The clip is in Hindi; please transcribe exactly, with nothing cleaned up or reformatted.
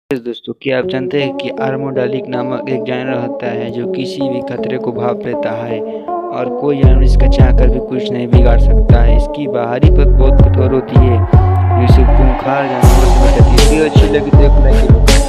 यस दोस्तों, क्या आप जानते हैं कि आर्मोडालिक नामक एक जानवर होता है जो किसी भी खतरे को भाप लेता है और कोई जानवर इसका चाहकर भी कुछ नहीं बिगाड़ सकता है। इसकी बाहरी परत बहुत कठोर होती है जो इसे खूंखार जानवरों से बचाती है। वीडियो अच्छी लगी तो एक लाइक